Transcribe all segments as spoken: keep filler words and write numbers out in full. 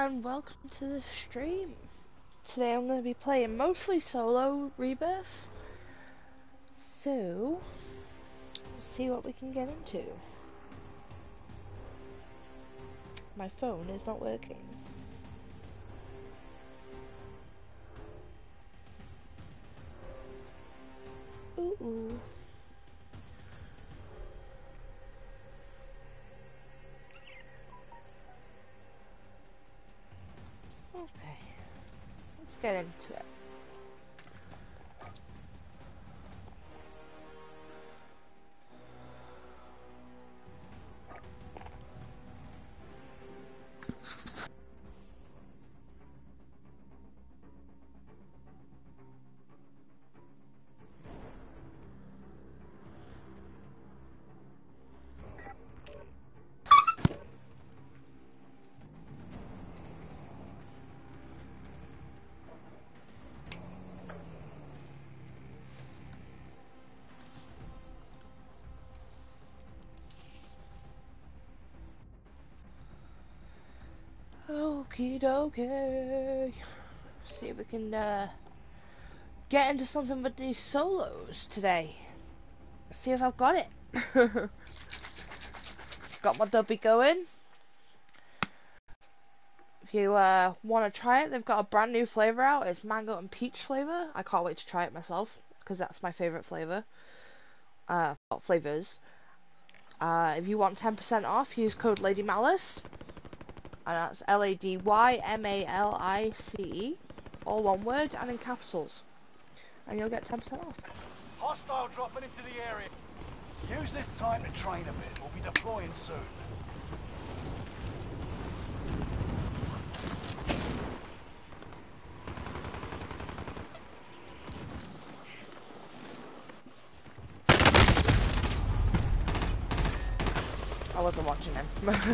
and welcome to the stream. Today I'm going to be playing mostly solo Rebirth, so we'll see what we can get into. My phone is not working. Ooh, ooh. Okay, let's get into it. Okie dokie. See if we can uh, get into something with these solos today. See if I've got it. Got my dubby going. If you uh, want to try it, they've got a brand new flavour out. It's mango and peach flavour. I can't wait to try it myself because that's my favourite flavour. Uh, flavours. Uh, if you want ten percent off, use code Lady Malice. And that's L A D Y M A L I C E. All one word and in capitals. And you'll get ten percent off. Hostile dropping into the area. Use this time to train a bit. We'll be deploying soon. I wasn't watching him.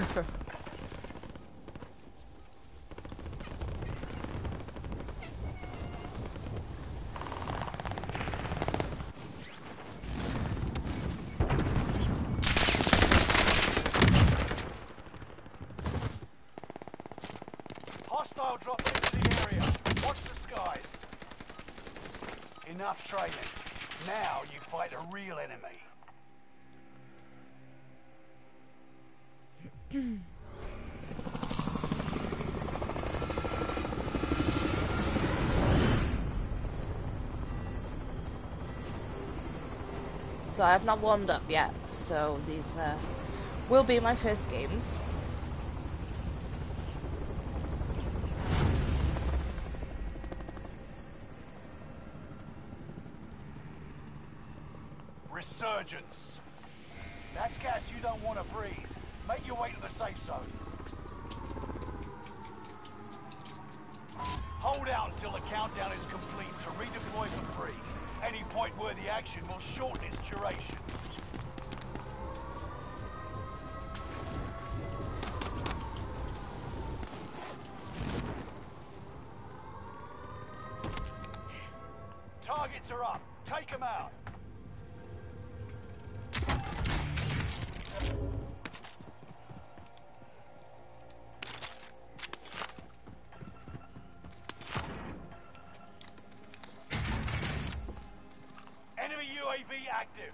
Hostile dropping into the area. Watch the skies. Enough training. Now you fight a real enemy. So I have not warmed up yet. So these uh, will be my first games. Resurgence. That's gas you don't want to breathe. Make your way to the safe zone. Hold out until the countdown is complete to redeploy for free. Any point-worthy action will shorten its duration. Targets are up. Take them out. Enemy U A V active.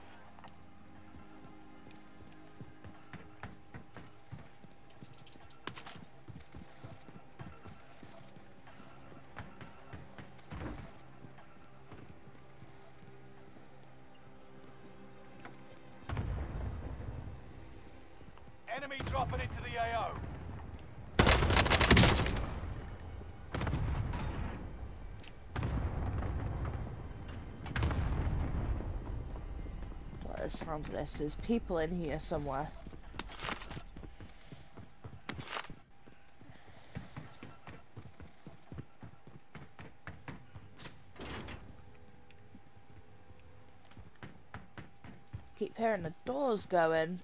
Enemy dropping into the A O. What the sound of this? There's people in here somewhere. Keep hearing the doors going,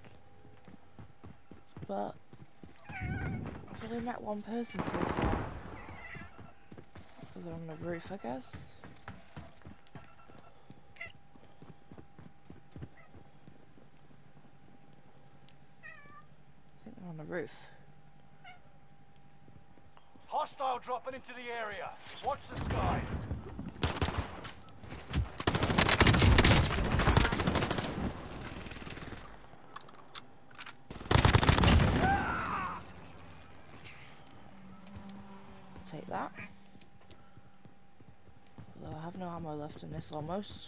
but I've only met one person so far. They're on the roof, I guess. I think they're on the roof. dropping into the area. Watch the skies. Take that. Although I have no ammo left in this almost.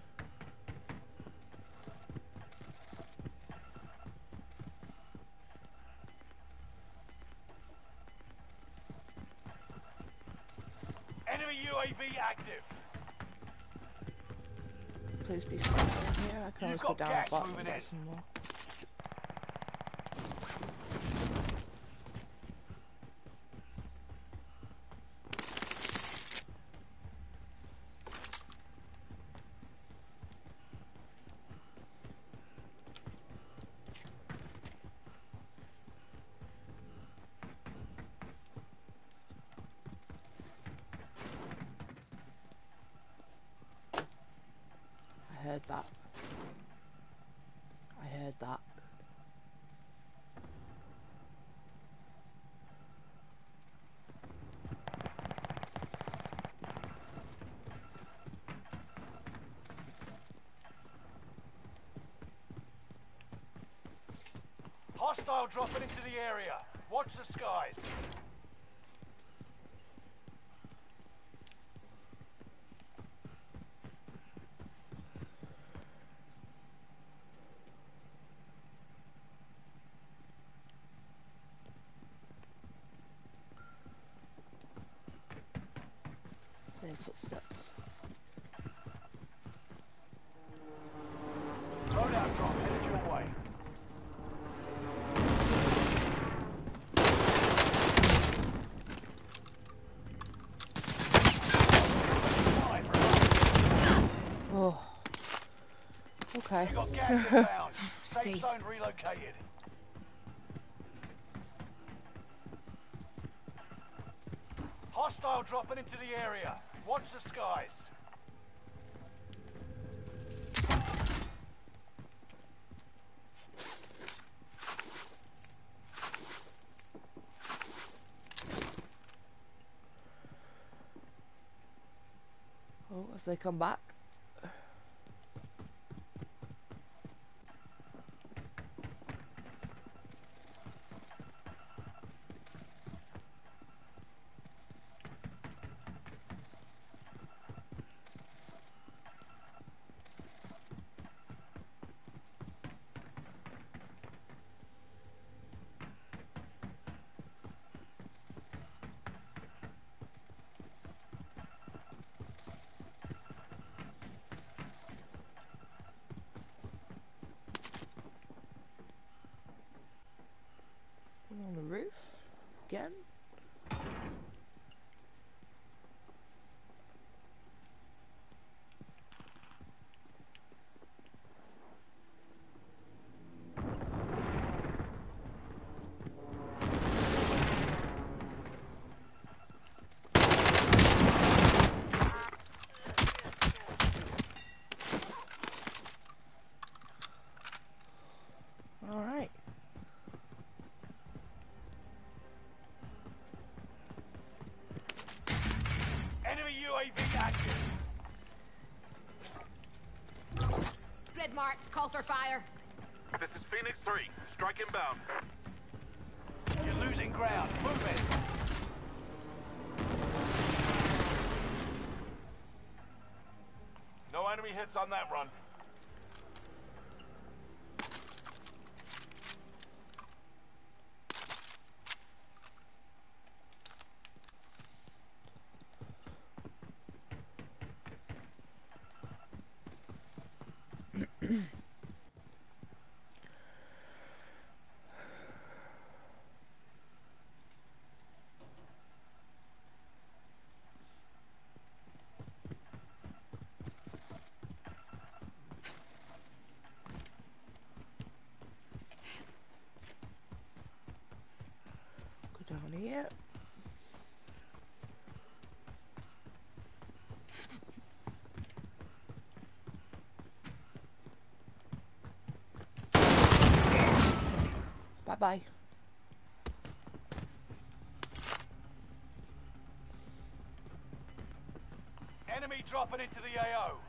Enemy U A V active. Please be something in here. I can always You've go got down gas the bottom moving and get in. some more. I heard that. I heard that. Hostile dropping into the area. Watch the skies. Their footsteps. Loadout drop headed your way. Oh. Okay. You got gas inbound. Safe Safe. zone relocated. Hostile dropping into the area. Watch the skies. Oh, if they come back. On the roof again. All right. Enemy U A V active. Grid marked. Call for fire. This is Phoenix three. Strike inbound. You're losing ground. Move it. No enemy hits on that run. Go down here. Bye bye. Enemy dropping into the A O.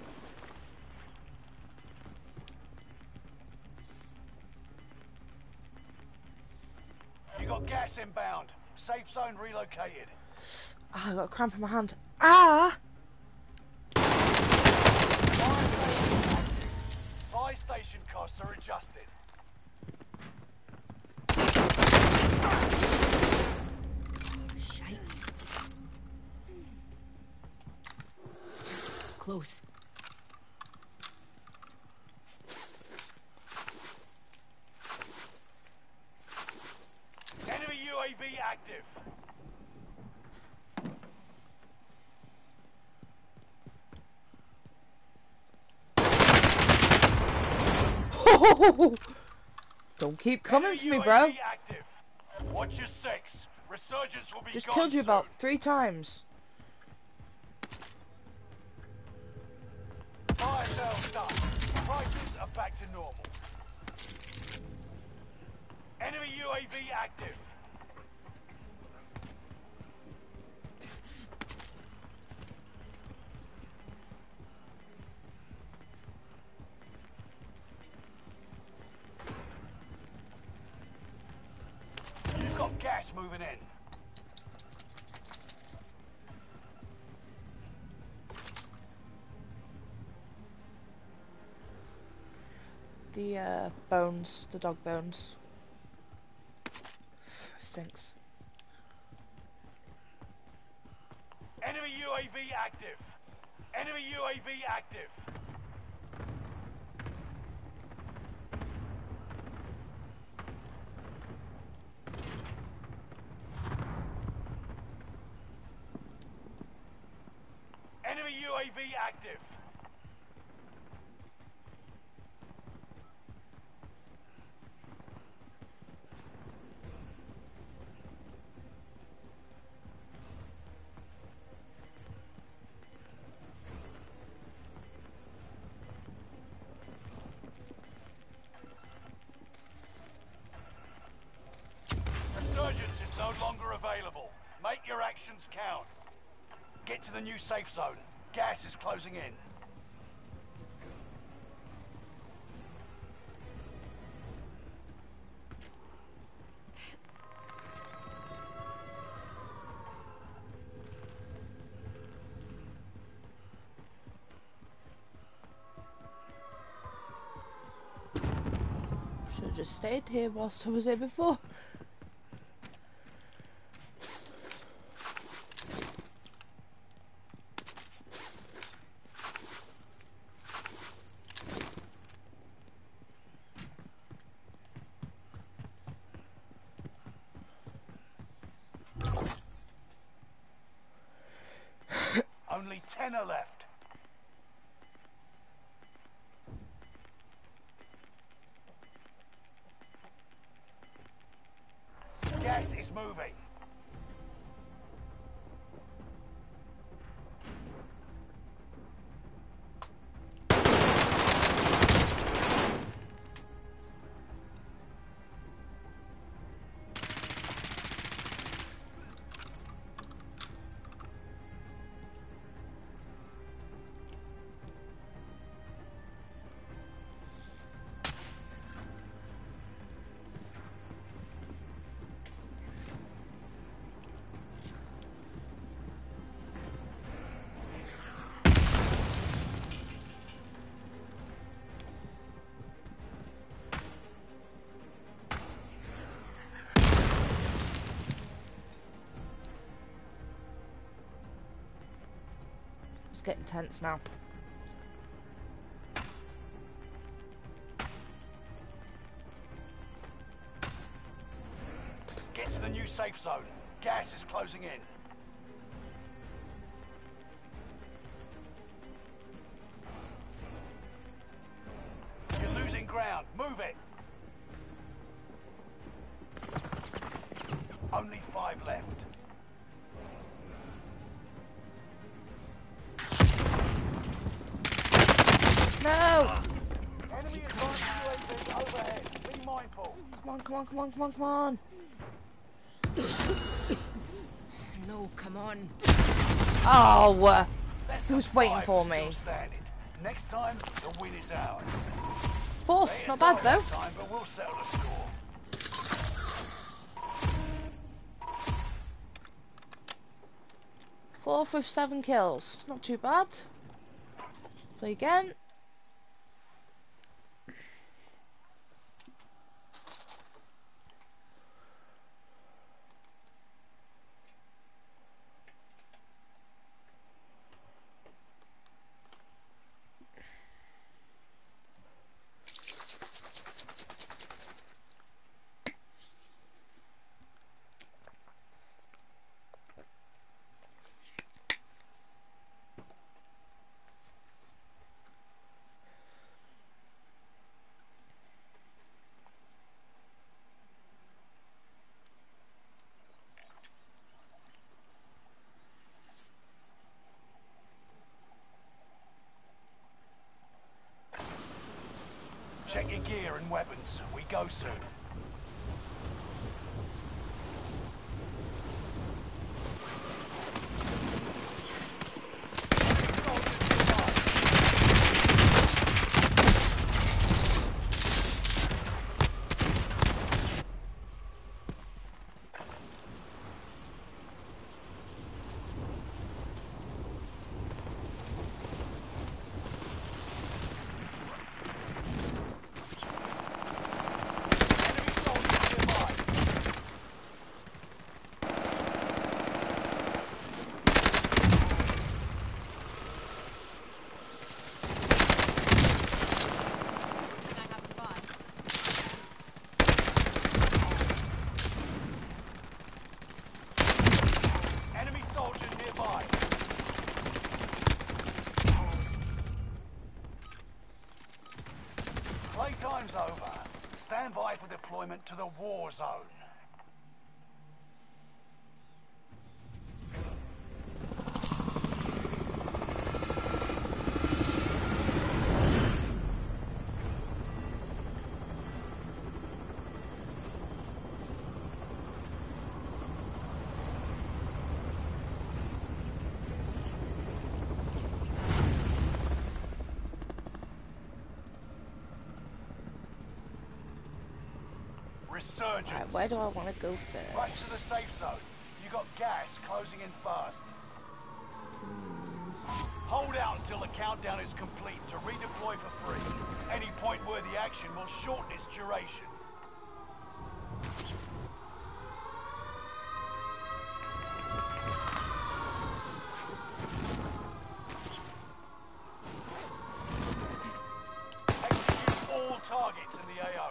You got gas inbound. Safe zone relocated. Ah, I got a cramp in my hand. Ah! Buy station costs are adjusted. Shite. Close. Enemy U A V active. Don't keep coming Enemy for me, U A V bro. active. Watch your six. Resurgence will be Just gone killed you soon. about three times. Fire sales done. Prices are back to normal. Enemy U A V active. You've got gas moving in. The uh, bones, the dog bones. Stinks. Enemy U A V active. Enemy U A V active. Enemy U A V active. Resurgence is no longer available. Make your actions count. Get to the new safe zone. Gas is closing in. Should have just stayed here whilst I was here before. Only ten are left. Gas is moving. It's getting tense now. Get to the new safe zone. Gas is closing in. You're losing ground. Move it. Only five left. No! Enemy advanced U A V overhead. Be mindful. Come on, come on, come on, come on, come on. No, come on. Oh! uh, That's He was the waiting five for still me. standing. Next time, the win is ours. Fourth, Better not bad start though. that time, but we'll settle the score. Fourth with seven kills. Not too bad. Play again. Check your gear and weapons. We go soon. Playtime's over. Stand by for deployment to the war zone. Resurgence. Right, where do I want to go first? Rush to the safe zone. You got gas closing in fast. Hold out until the countdown is complete to redeploy for free. Any point-worthy action will shorten its duration. Execute all targets in the A O.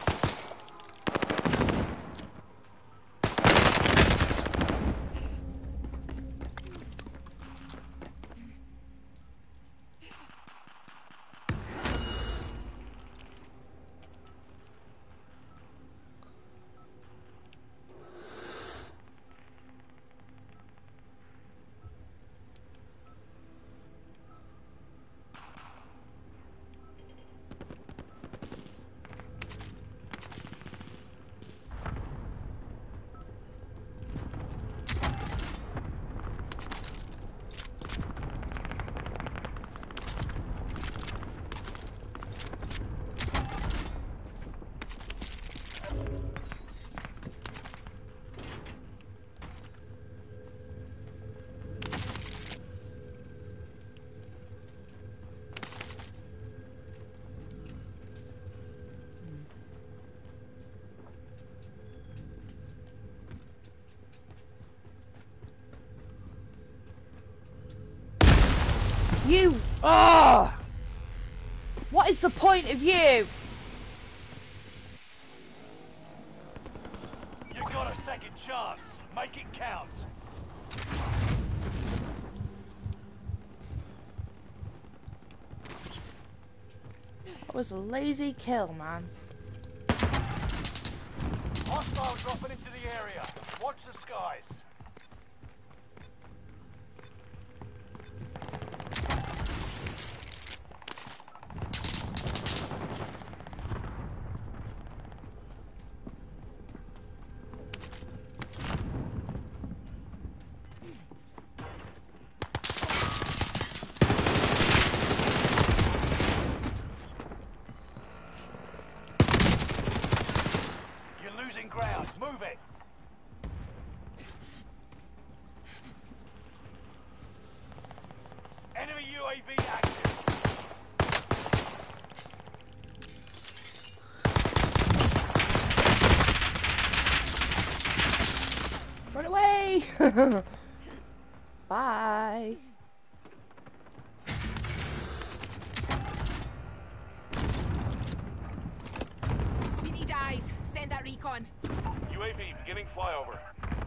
You! Oh! What is the point of you? You got a second chance. Make it count. That was a lazy kill, man. Hostile dropping into the area. Watch the skies. V active. Run away! Bye. We need eyes. Send that recon. U A V beginning flyover.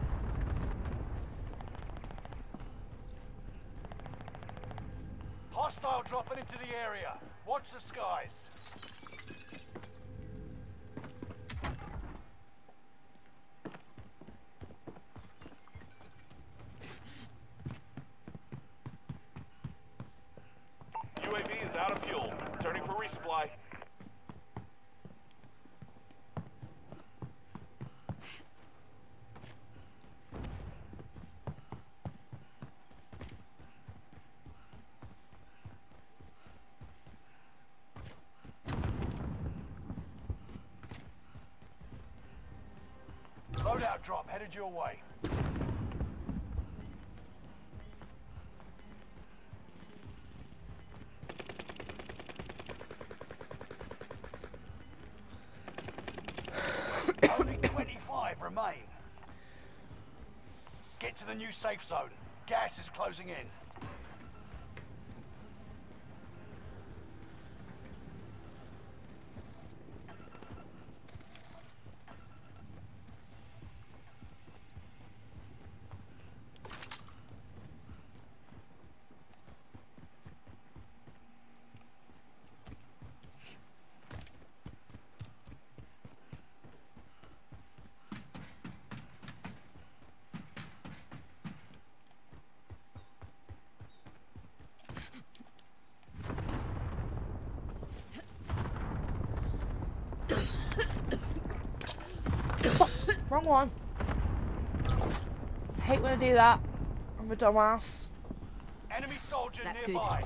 Hostile dropping into the area. Watch the skies. U A V is out of fuel. Returning for resupply. Loadout drop headed your way. Only twenty-five remain. Get to the new safe zone. Gas is closing in. Wrong one. I hate when I do that. I'm a dumbass. Enemy soldier That's good. nearby.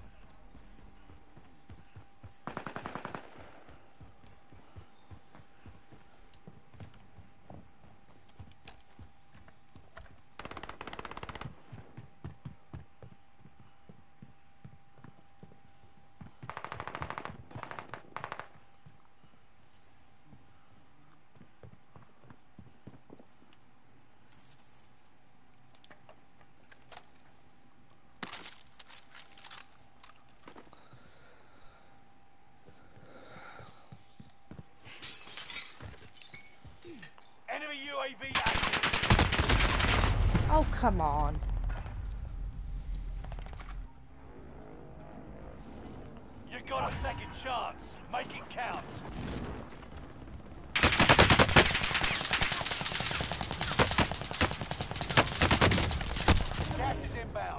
Enemy U A V active. Oh, come on. You got a second chance. Make it count. Gas is inbound.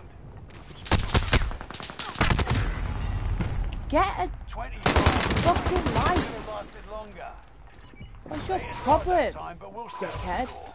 Get a twenty-five. fucking Could life. have lasted longer. What's your They tried problem? that time, but we'll settle the Dickhead. score.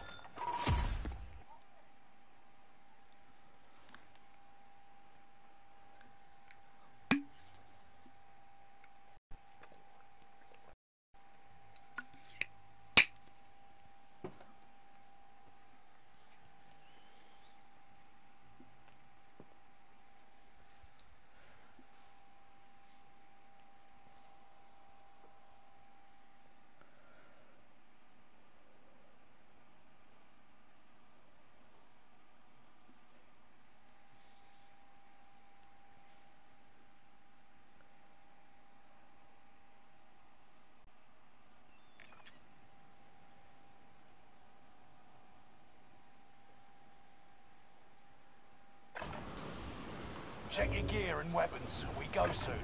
Check your gear and weapons. We go soon.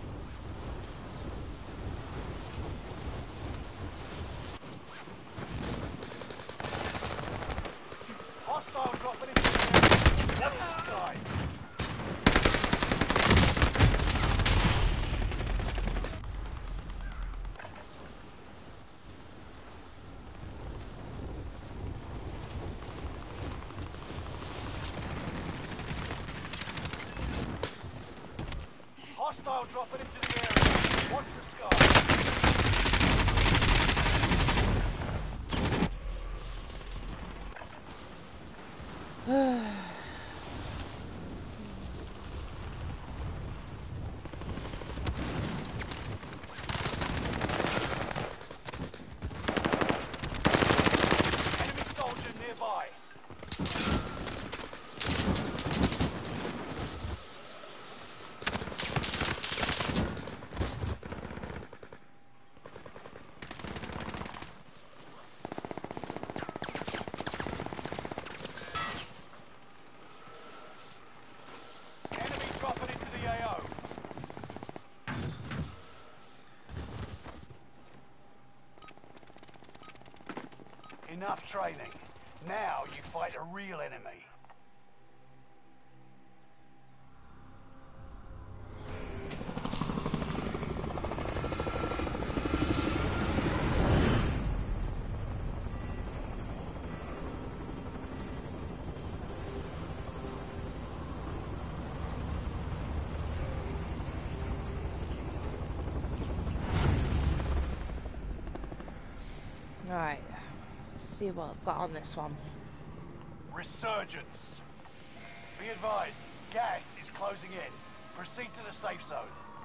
Hostile dropping into the area. Watch the skies. Hostile dropping into the area. Watch the skies. Enough training. Now you fight a real enemy. Alright, see what I've got on this one. Resurgence. Be advised, gas is closing in. Proceed to the safe zone.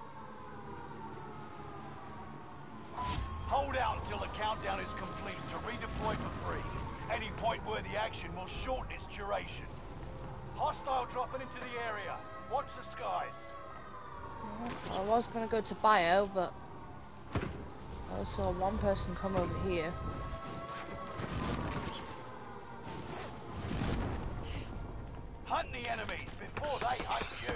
Hold out until the countdown is complete to redeploy for free. Any point-worthy action will shorten its duration. Hostile dropping into the area. Watch the skies. I was gonna go to bio, but I saw one person come over here. Hunt the enemies before they hunt you.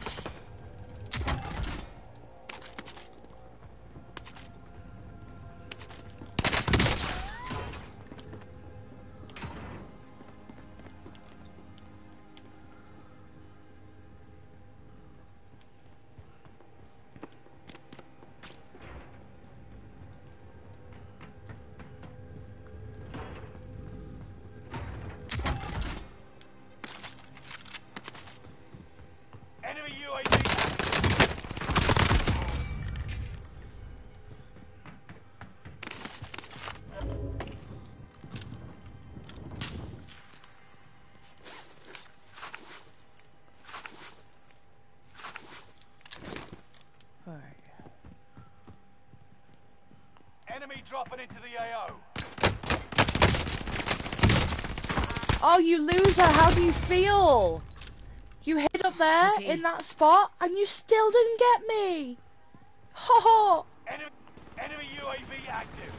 Enemy U A V. Alright. Enemy dropping into the A O. Oh, you loser, how do you feel? You hid up there Okay. in that spot and you still didn't get me. Ho ho! Enemy, enemy U A V active.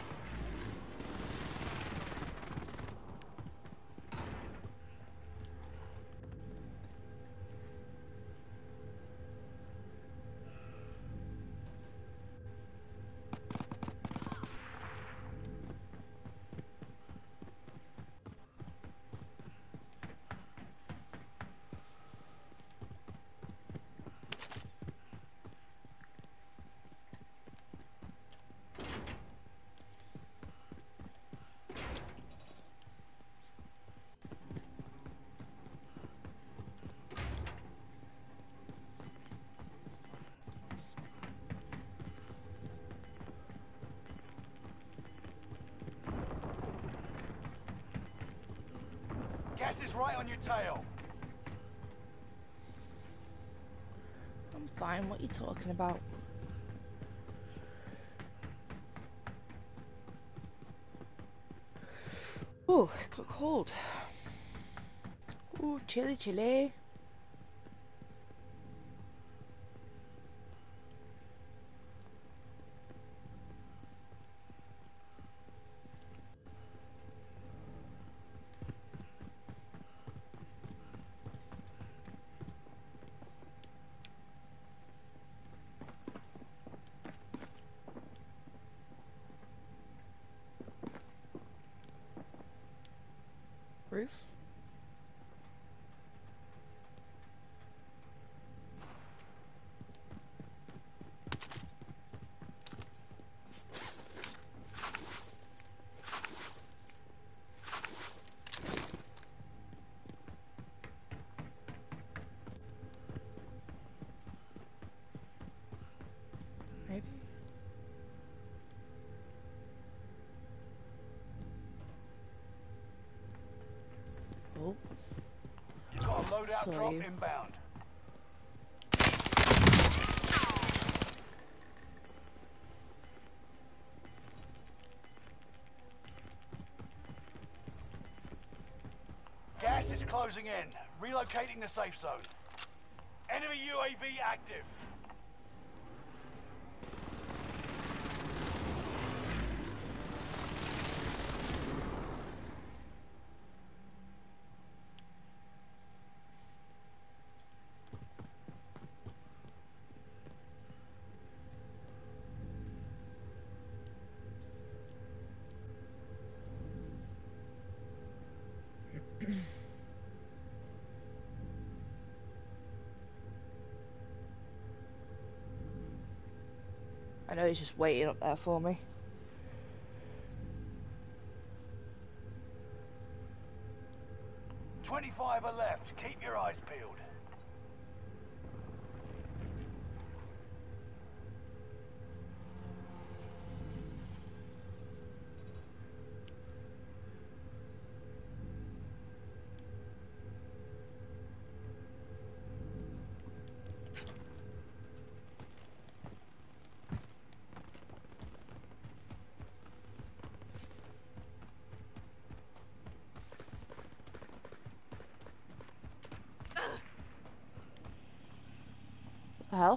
Gas is right on your tail. I'm fine, what are you talking about? Ooh, it got cold. Ooh, chilly chilly. Roof? Maybe? Oh, You've got a loadout Sorry. drop inbound. Gas is closing in. Relocating the safe zone. Enemy U A V active. I know he's just waiting up there for me. twenty-five are left. Keep your eyes peeled. The hell?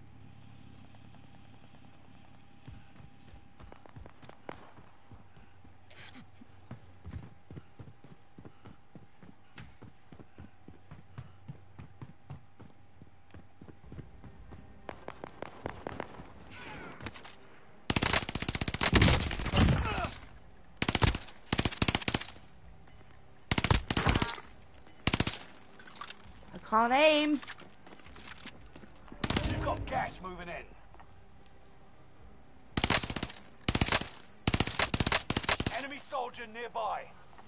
I can't aim. You've got gas moving in. Enemy soldier nearby.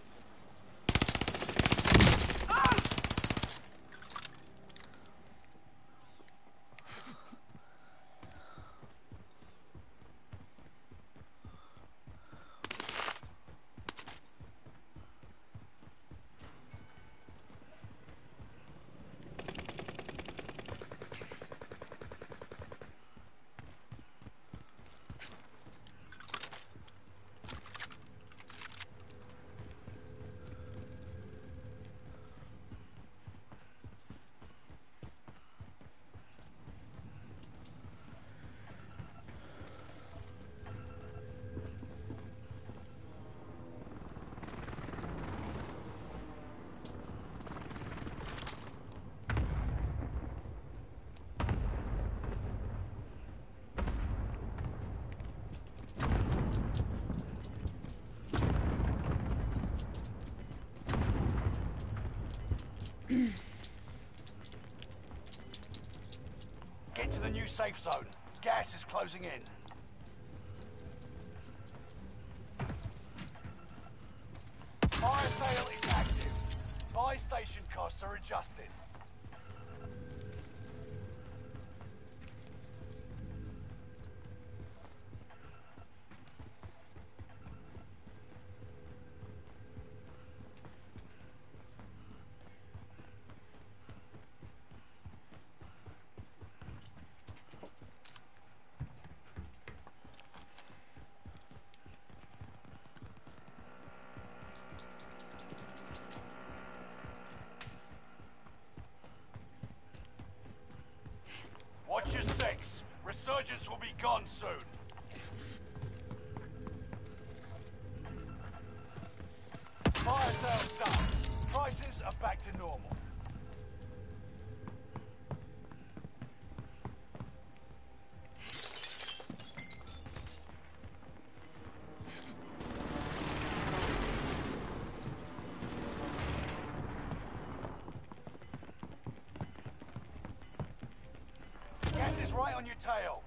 Get to the new safe zone. Gas is closing in. Fire sale is active. Buy station costs are adjusted. Watch your six. Resurgence will be gone soon. Fire sales done. Prices are back to normal. Gas is right on your tail.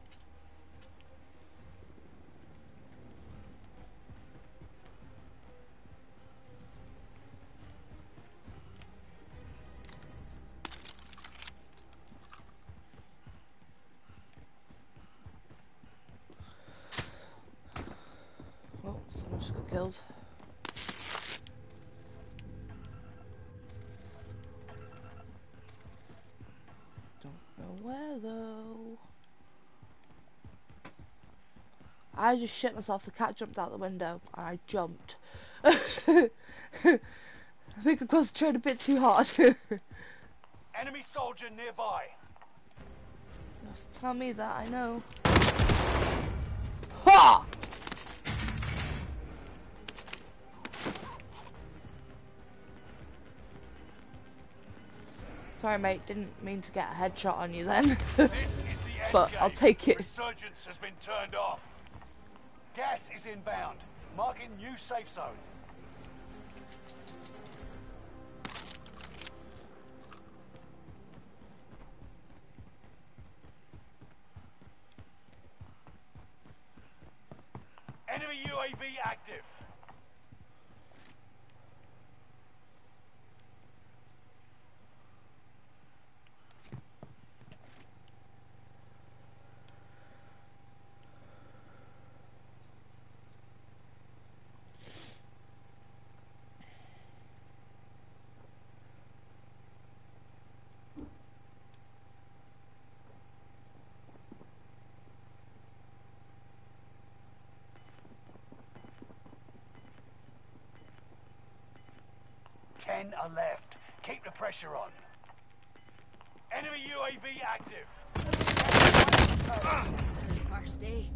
Oh, someone just got killed. Don't know where though. I just shit myself. The cat jumped out the window and I jumped. I think I concentrated a bit too hard. Enemy soldier nearby. You have to tell me that, I know. Ha! Sorry mate, didn't mean to get a headshot on you then. This is the end But game. I'll take it. Resurgence has been turned off. Gas is inbound. Marking new safe zone. Enemy U A V active. Ten are left. Keep the pressure on. Enemy U A V active. First day.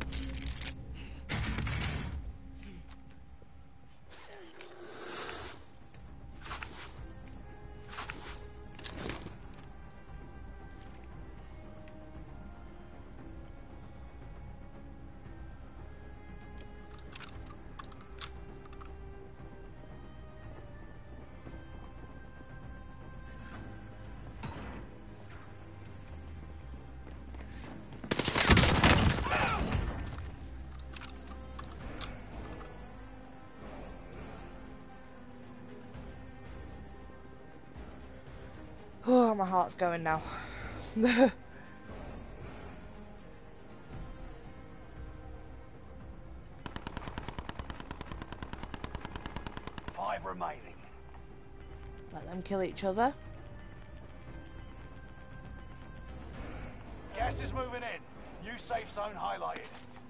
Oh, my heart's going now. Five remaining. Let them kill each other. Gas is moving in. New safe zone highlighted.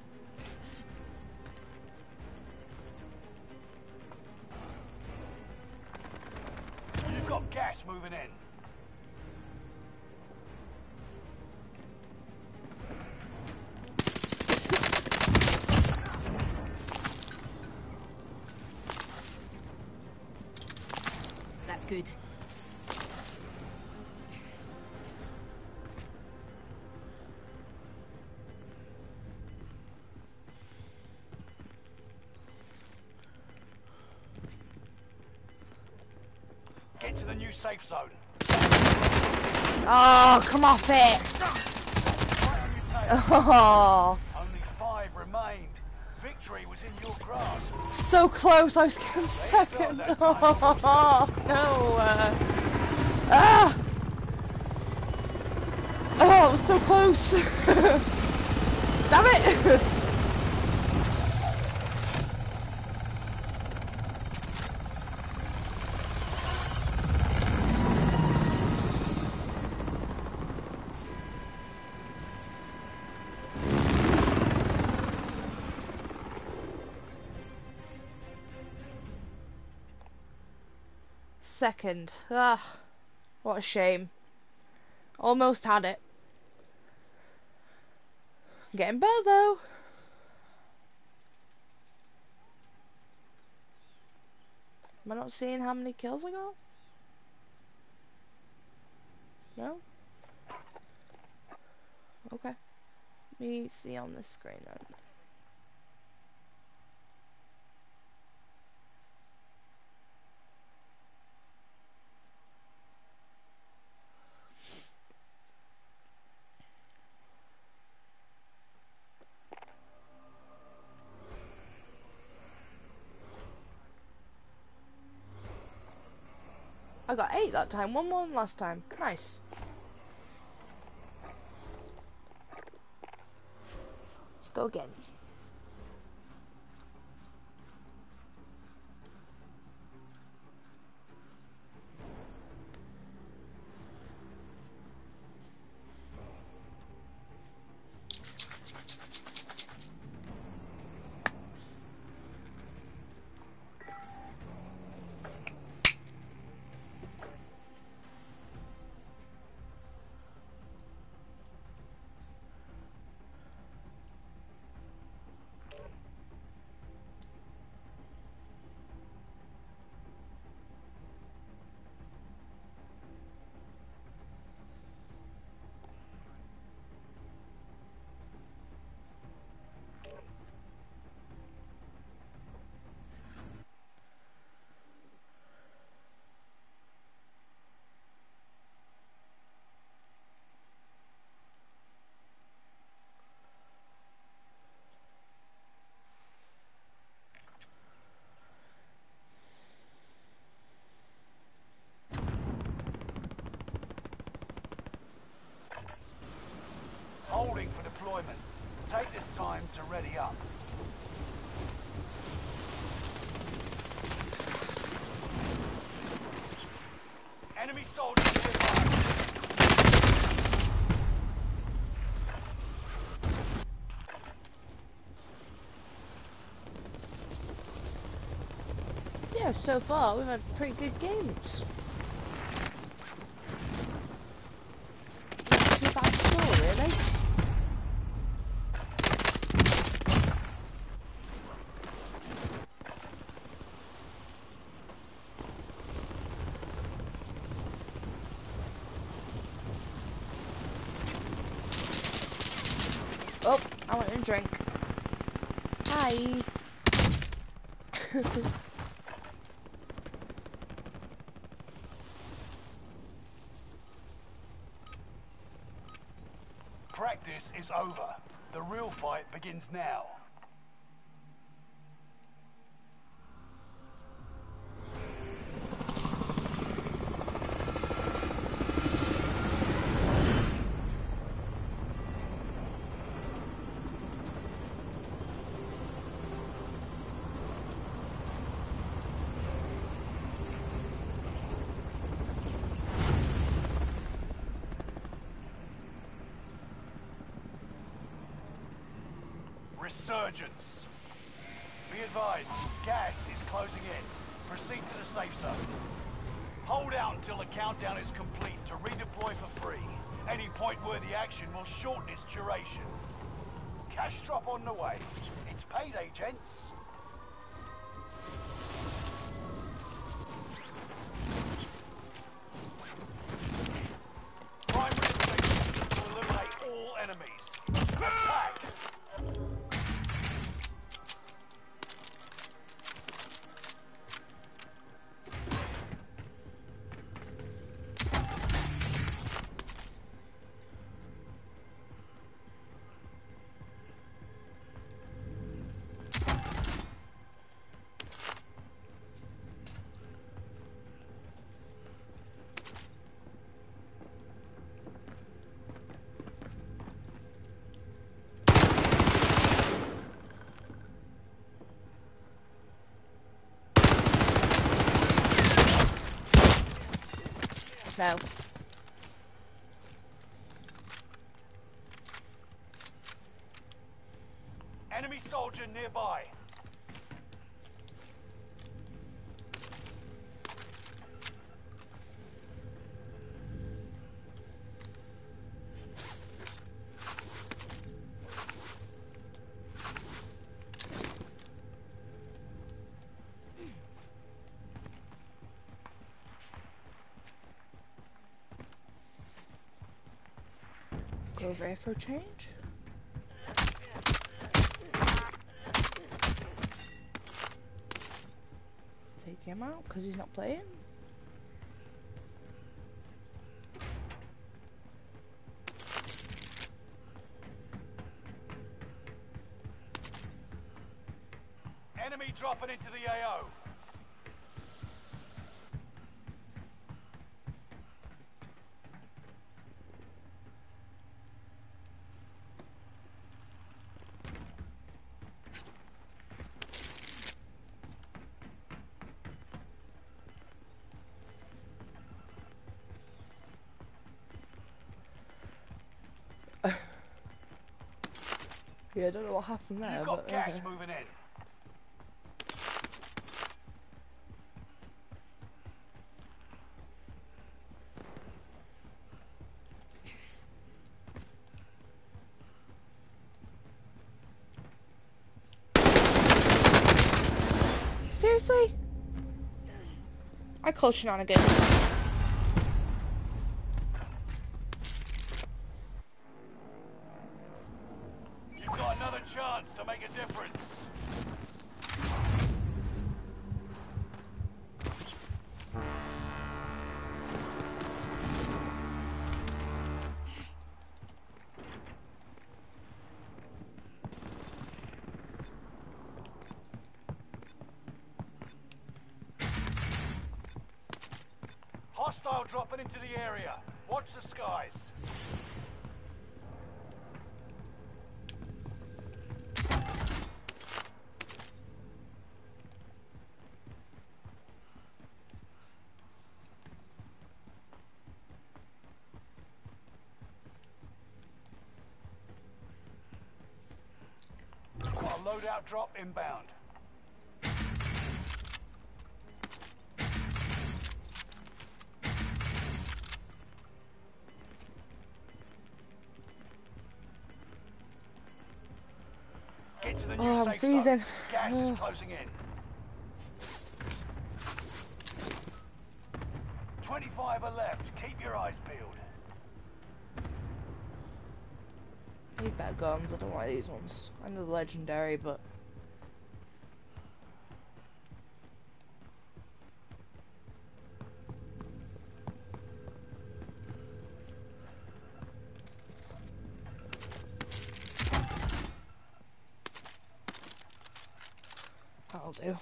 You've got gas moving in. That's good. Get to the new safe zone. Oh, come off it! Right on your tail. Oh, Only five remained. Victory was in your grasp. so close. I was getting second. that time Oh, no. Uh, ah! Oh, it was so close. Damn it! Second. Ah, what a shame. Almost had it. Getting better though. Am I not seeing how many kills I got? No? Okay. Let me see on this screen then. I got eight that time, one more than last time. Nice. Let's go again. redeployment. Take this time to ready up. Enemy soldiers nearby. Yeah, so far we've had pretty good games. Not too bad score, really. Oh, I want a drink. Hi. Practice is over. The real fight begins now. Resurgence. Be advised, gas is closing in. Proceed to the safe zone. Hold out until the countdown is complete to redeploy for free. Any point-worthy action will shorten its duration. Cash drop on the way. It's payday, gents. Primary objective to eliminate all enemies. Attack! No. Enemy soldier nearby. Go over here for a change. Take him out because he's not playing. Enemy dropping into the A O. Yeah, I don't know what happened there. You've got but, gas okay. moving in. Seriously? I call shenanigans. You've got another chance to make a difference. Hostile dropping into the area. Watch the skies. Loadout drop inbound. Get to the new Oh, I'm safe freezing. zone. Gas is Oh. closing in. twenty-five are left. Keep your eyes peeled. Need better guns. I don't like these ones. I know the legendary, but that'll do.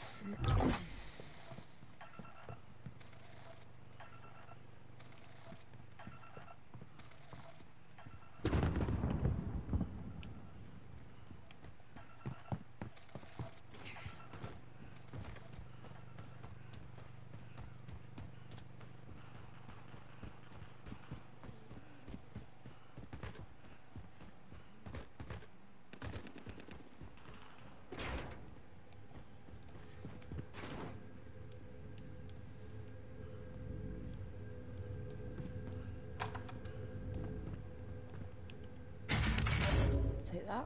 Take that.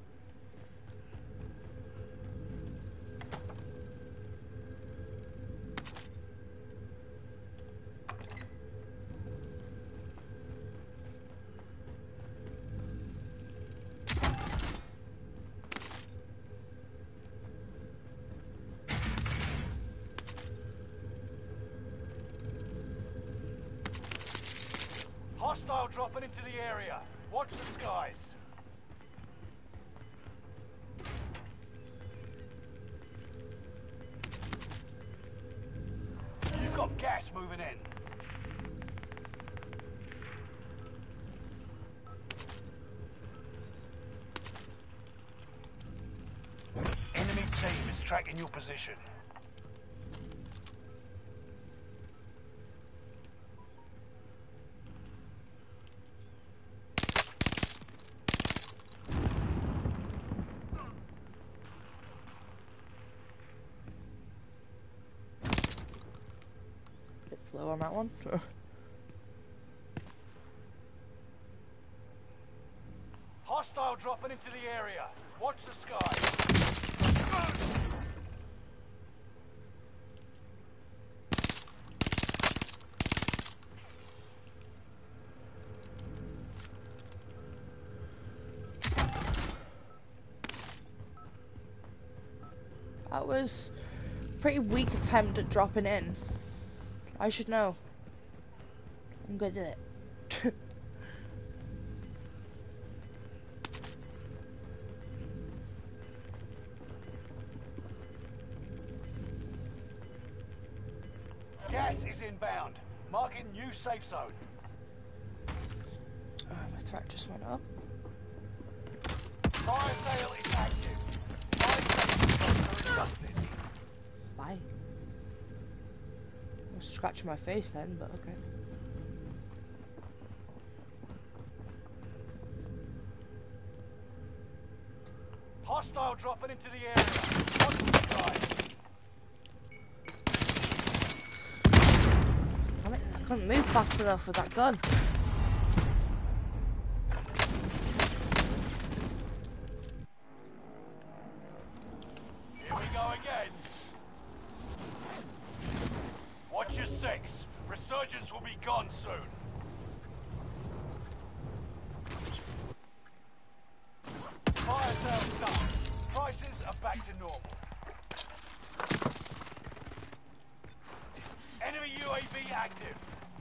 Hostile dropping into the area. Watch the skies. You've got gas moving in. Enemy team is tracking your position. Bit slow on that one. Hostile dropping into the area. Watch the skies. That was a pretty weak attempt at dropping in. I should know. I'm good at it. Gas is inbound. Marking new safe zone. Oh, my threat just went up. Fire sale is active. Five seconds are inducted. Bye. I was scratching my face then, but okay. Hostile dropping into the area. Watch the skies. Damn it, I couldn't move fast enough with that gun. Here we go again. Watch your six. Resurgence will be gone soon. Fire sales done. Prices are back to normal. Enemy U A V active.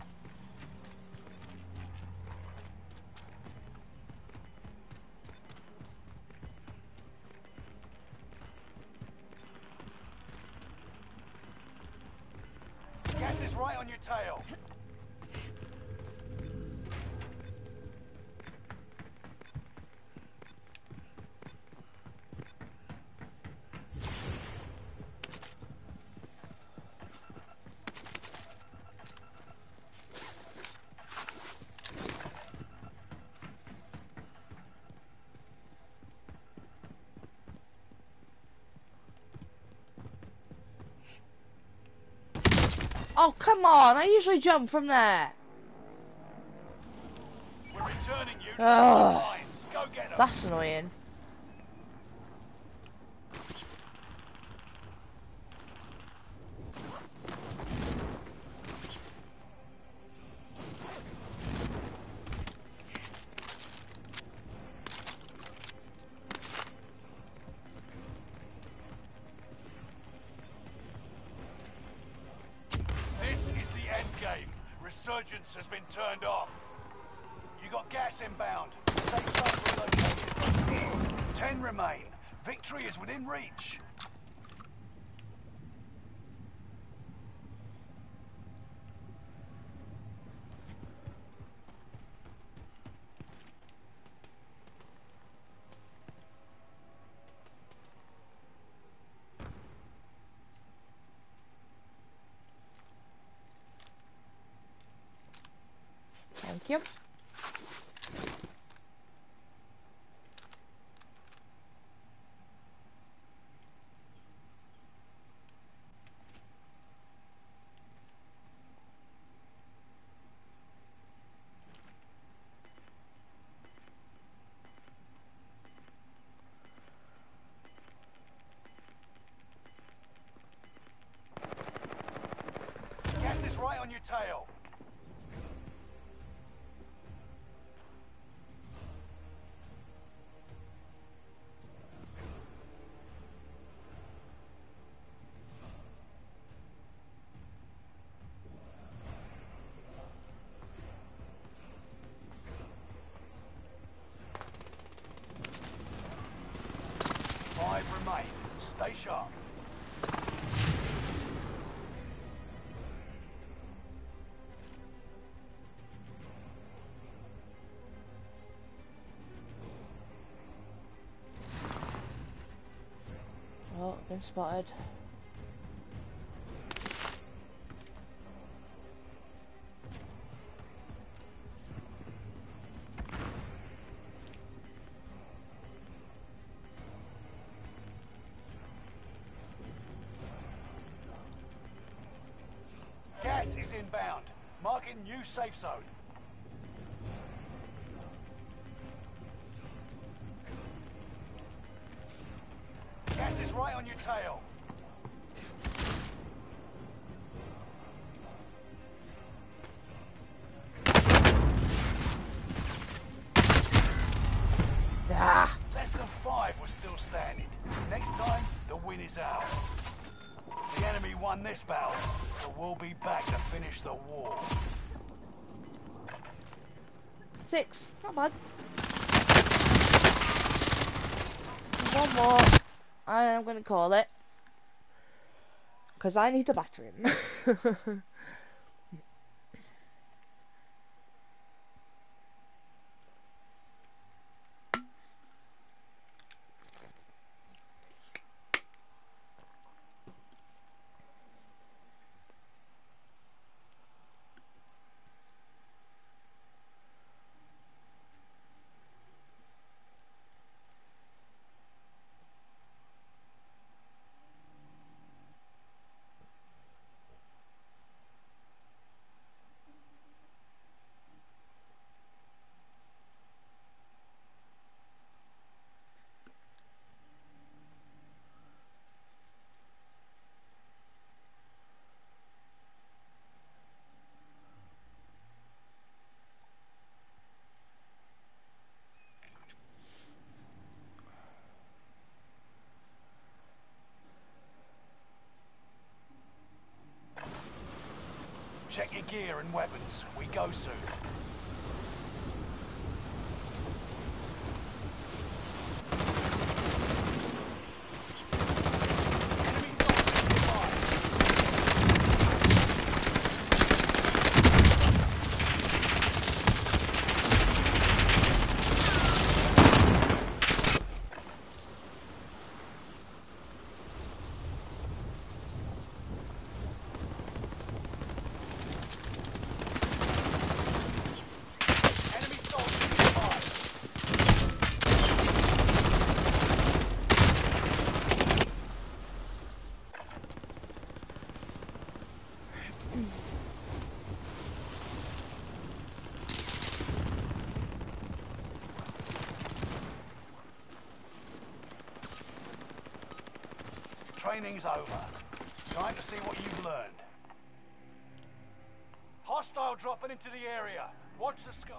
Gas is right on your tail. Oh, come on. I usually jump from there. We're returning you to Ugh. the lines. Go get them. That's annoying. This is the end game. Resurgence has been turned off. You got gas inbound. Safe zone relocated. Ten remain. Victory is within reach. Thank you. Gas is right on your tail. Five remain. Stay sharp. Oh, been spotted. Gas is inbound. Marking new safe zone. Gas is right on your tail. Ah! Less than five were still standing. Next time, the win is ours. The enemy won this battle, so we'll be back to finish the war. Six. Not bad. One more. And I'm going to call it. Because I need to batter him. Check your gear and weapons. We go soon. Enemy soldiers nearby. Training's over. Time to see what you've learned. Hostile dropping into the area. Watch the sky.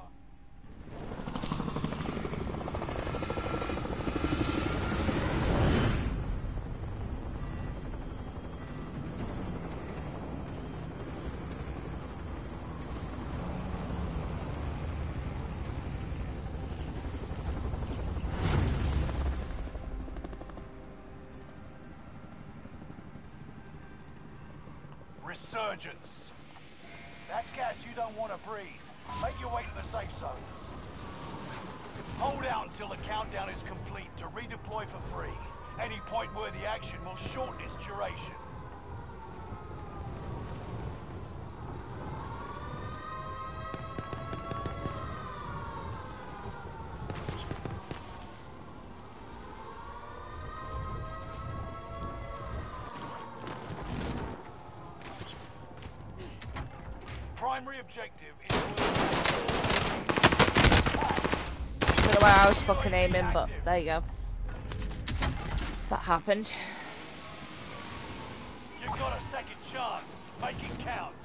Resurgence. That's gas you don't want to breathe. Make your way to the safe zone. Hold out until the countdown is complete to redeploy for free. Any point-worthy action will shorten its duration. Primary objective is... I don't know where I was fucking aiming, but there you go. That happened. You've got a second chance. Make it count.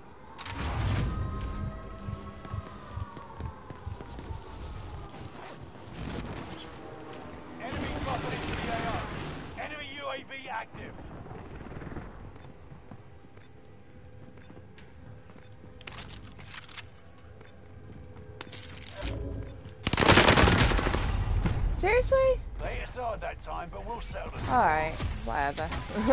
Enemy dropping into the A O. Enemy U A V active. Seriously? They hit us hard that time, but we'll settle this. Alright, whatever.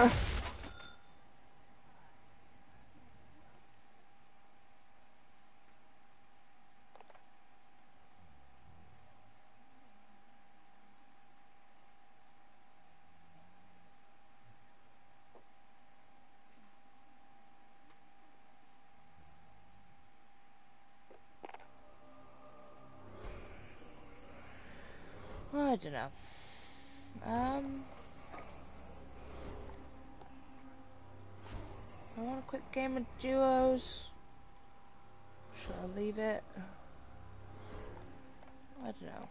I don't know. Um, I want a quick game of duos. Should I leave it? I don't know.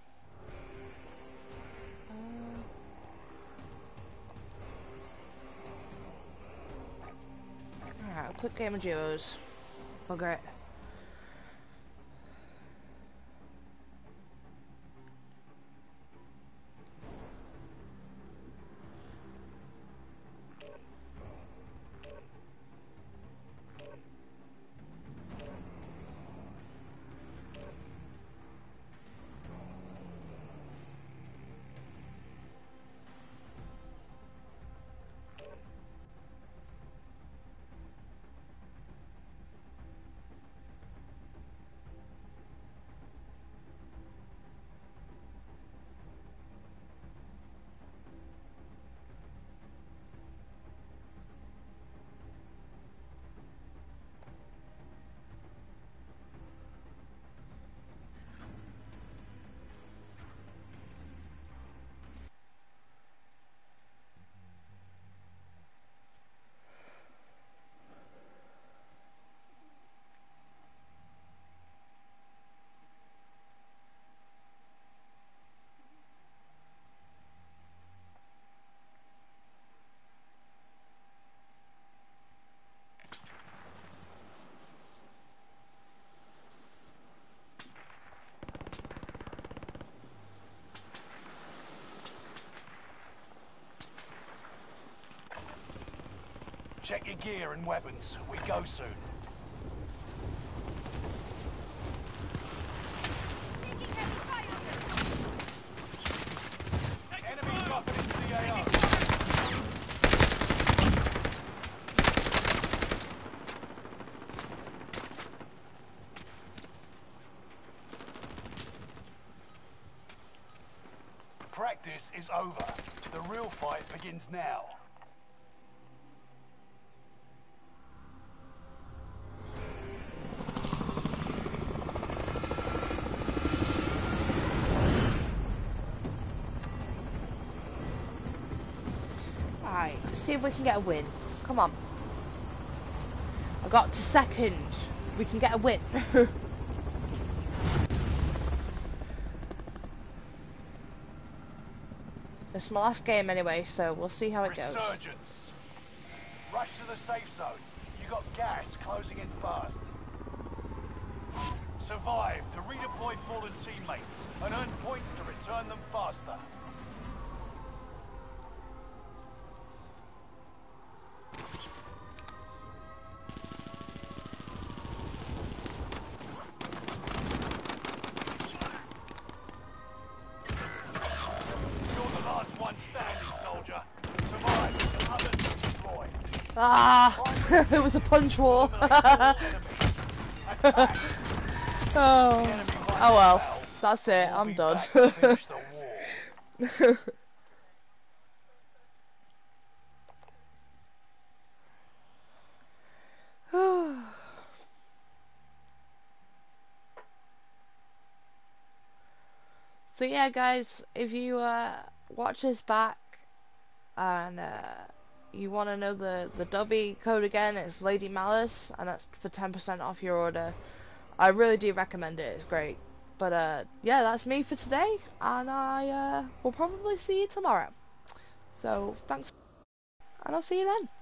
Uh, Alright, a quick game of duos. Bugger it. Check your gear and weapons. We go soon. Enemy dropping into the A O. Practice is over. The real fight begins now. Alright, let's see if we can get a win. Come on. I got to second. We can get a win. It's my last game anyway, so we'll see how it goes. Resurgence. Rush to the safe zone. You got gas closing in fast. Survive to redeploy fallen teammates and earn points to return them faster. You're the last one standing, soldier. Survive until others deploy. Ah, it was a punch war. Attack. Oh, Enemy right oh well, now. that's it. We'll I'm be done. back to finish the war. So yeah, guys, if you uh, watch this back and uh, you want to know the the Dubby code again, it's Lady Malice, and that's for ten percent off your order. I really do recommend it. It's great. But uh, yeah, that's me for today, and I uh, will probably see you tomorrow. So thanks, and I'll see you then.